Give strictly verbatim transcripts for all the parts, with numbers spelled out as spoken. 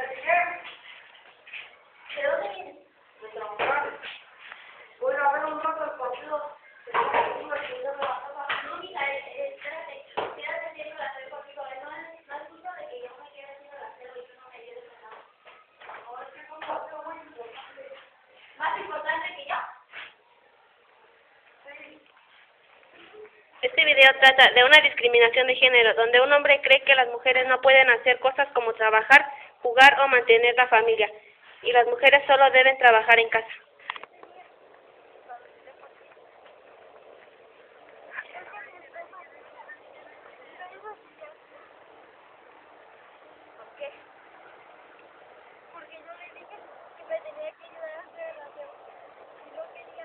¿De dónde vienes? De trabajar. Voy a ver un rato el partido. No, mira, espérate. Quédate haciendo la cero conmigo. No es, no es justo de que yo me quede haciendo la cero y tú no me ayudes en nada. Ahora es que como algo muy importante. ¿Más importante que yo? Sí. Este video trata de una discriminación de género, donde un hombre cree que las mujeres no pueden hacer cosas como trabajar, jugar o mantener la familia, y las mujeres solo deben trabajar en casa. ¿Por qué? Porque yo le dije que me tenía que ayudar a hacer el aseo. Si no quería,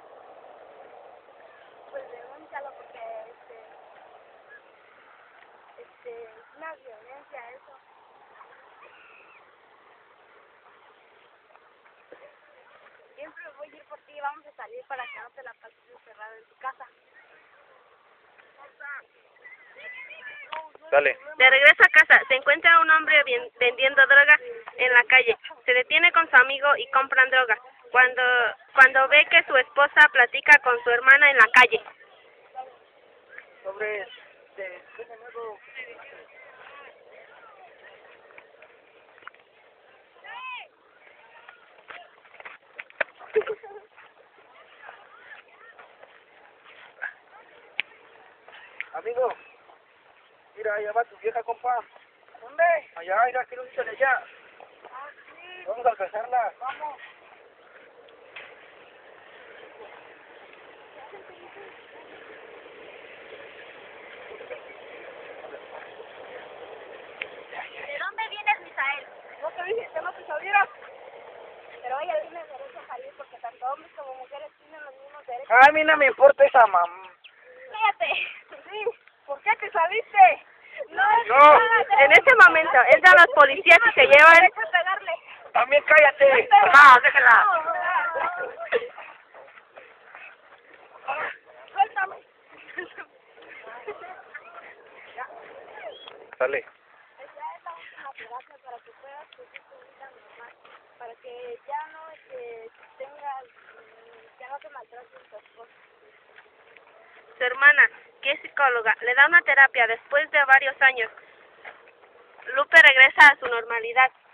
pues denúncialo porque este, este, es una violencia eso. Siempre voy a ir por ti y vamos a salir para que no te la pases encerrada en tu casa. Dale. De regreso a casa, se encuentra un hombre vendiendo droga en la calle. Se detiene con su amigo y compran droga. Cuando, cuando ve que su esposa platica con su hermana en la calle. Sobre este, nuevo. Amigo, mira, allá va tu vieja, compa. ¿Dónde? Allá, mira, quiero irse allá. Ah, sí. Vamos a alcanzarla. Vamos. ¿De dónde vienes, Misael? ¿No te dije que no te salieras? Pero ella tiene derecho a salir porque tanto hombres como mujeres tienen los mismos derechos. A mí no me importa esa mamá. Cállate. Sí. ¿Por qué te saliste? No, No. En ese momento, entran los policías y se llevan... derecho a pegarle. También cállate. Mamá, déjala. Suéltame. Sale. Ya es la última terapia para que puedas seguir tu vida normal. Para que ya no este, tengas, mm, ya no te maltrates tus cosas. Su hermana, que es psicóloga, le da una terapia. Después de varios años, Lupe regresa a su normalidad.